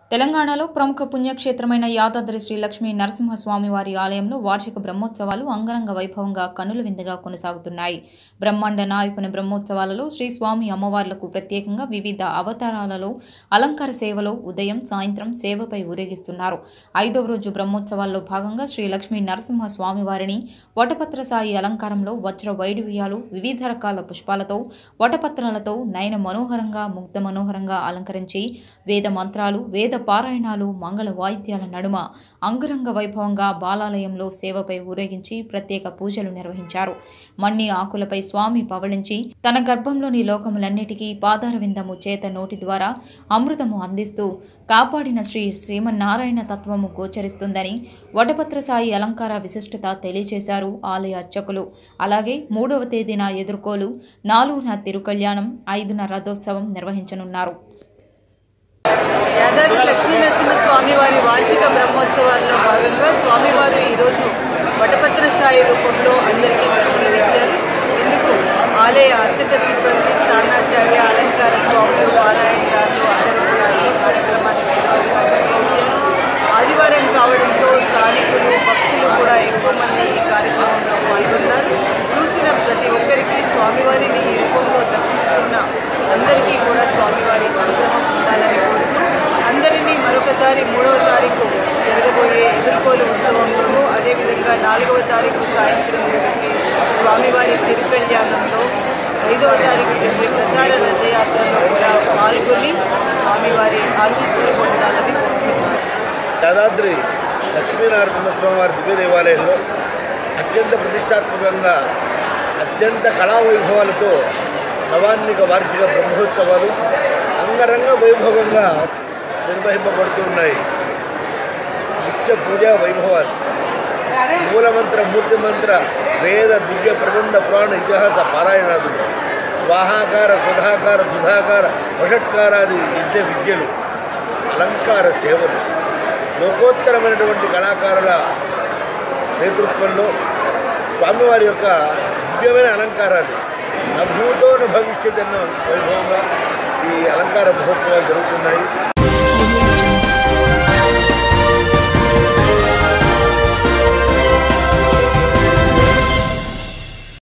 తెలంగాణలో ప్రముఖ పుణ్యక్షేత్రమైన యాదాద్రి శ్రీ లక్ష్మీ నరసింహస్వామివారి ఆలయంలో వార్షిక బ్రహ్మోత్సవాలు అంగరంగ వైభవంగా కనుల విందుగా కొనసాగుతున్నాయి. బ్రహ్మాండ నాయకుని బ్రహ్మోత్సవాలలో శ్రీ స్వామి అమ్మవార్లకు ప్రత్యేకంగా వివిధ అవతారాలలో అలంకార సేవలో ఉదయం సాయంత్రం సేవపై ఊరేగిస్తున్నారు. 5వ రోజు బ్రహ్మోత్సవాల్లో భాగంగా శ్రీ లక్ష్మీ నరసింహ స్వామివారిని వటపత్ర సాయి అలంకారంలో వజ్ర వైడూర్యాలు వివిధ రకాల పుష్పాలతో వటపత్రాలతో నయన మనోహరంగా ముగ్ధ మనోహరంగా అలంకరించి వేద మంత్రాలు వేద పారాయణాలు మంగళ వాయిద్యాల నడుమ అంగరంగ వైభవంగా బాలాలయంలో సేవపై ఊరేగించి ప్రత్యేక పూజలు నిర్వహించారు. మన్ని ఆకులపై స్వామి పవళించి తన గర్భంలోని లోకములన్నిటికీ పాదారవిందము చేత నోటి ద్వారా అమృతము అందిస్తూ కాపాడిన శ్రీమన్నారాయణ తత్వము గోచరిస్తుందని వటపత్ర సాయి అలంకార విశిష్టత తెలియజేశారు ఆలయ అర్చకులు. అలాగే 3వ తేదీన ఎదుర్కోలు, 4న తిరుకల్యాణం, 5న రథోత్సవం నిర్వహించనున్నారు. యాదాద్రి లక్ష్మీ నరసింహ స్వామివారి వార్షిక బ్రహ్మోత్సవాల్లో భాగంగా స్వామివారు ఈరోజు వటపత్ర సాయి రూపంలో అందరికీ దర్శనమిచ్చారు. ఇందుకు ఆలయ అర్చక సిబ్బంది, స్థానాచార్య, అలంకార స్వాములు, పారాయణదారులు అందరూ కూడా ఈ కార్యక్రమాన్ని నిర్వహించారు. ఆదివారం కావడంతో స్థానికులు, భక్తులు కూడా ఎక్కువ మంది ఈ కార్యక్రమంలో పాల్గొన్నారు. చూసిన ప్రతి ఒక్కరికి స్వామివారిని ఈ రూపంలో దర్శిస్తున్న అందరికీ కూడా స్వామివారి అనుగ్రహం ఉండాలని కోరుతూ అందరినీ మరొకసారి 3వ తారీఖు జరగబోయే ఎదుర్కోలు ఉత్సవంలోనూ, అదేవిధంగా 4వ తారీఖు సాయంత్రం స్వామివారి తిరుకల్యాణంలో, 5వ తారీఖు జరిగే ప్రచార రథయాత్రలో కూడా పాల్గొని స్వామివారి ఆశీస్సులు పొందాలని కోరుతున్నాను. యాదాద్రి లక్ష్మీనరసింహస్వామివారి దివ్య దేవాలయంలో అత్యంత ప్రతిష్టాత్మకంగా అత్యంత కళావైభవాలతో నవాన్నిక వార్షిక బ్రహ్మోత్సవాలు అంగరంగ వైభవంగా నిర్వహింపబడుతూ ఉన్నాయి. నిత్య పూజా వైభవాలు, మూలమంత్ర, మూర్తిమంత్ర, వేద, దివ్య, ప్రబంధ, పురాణ, ఇతిహాస పారాయణాదులు, స్వాహాకార, స్వధాకార, సుధాకార, వషట్కారాది యజ్ఞ విద్యలు, అలంకార సేవలు, లోకోత్తరమైనటువంటి కళాకారుల నేతృత్వంలో స్వామివారి యొక్క దివ్యమైన అలంకారాలు నభూతో భవిష్యత్ అన్న వైభవంగా ఈ అలంకార మహోత్సవాలు జరుగుతున్నాయి.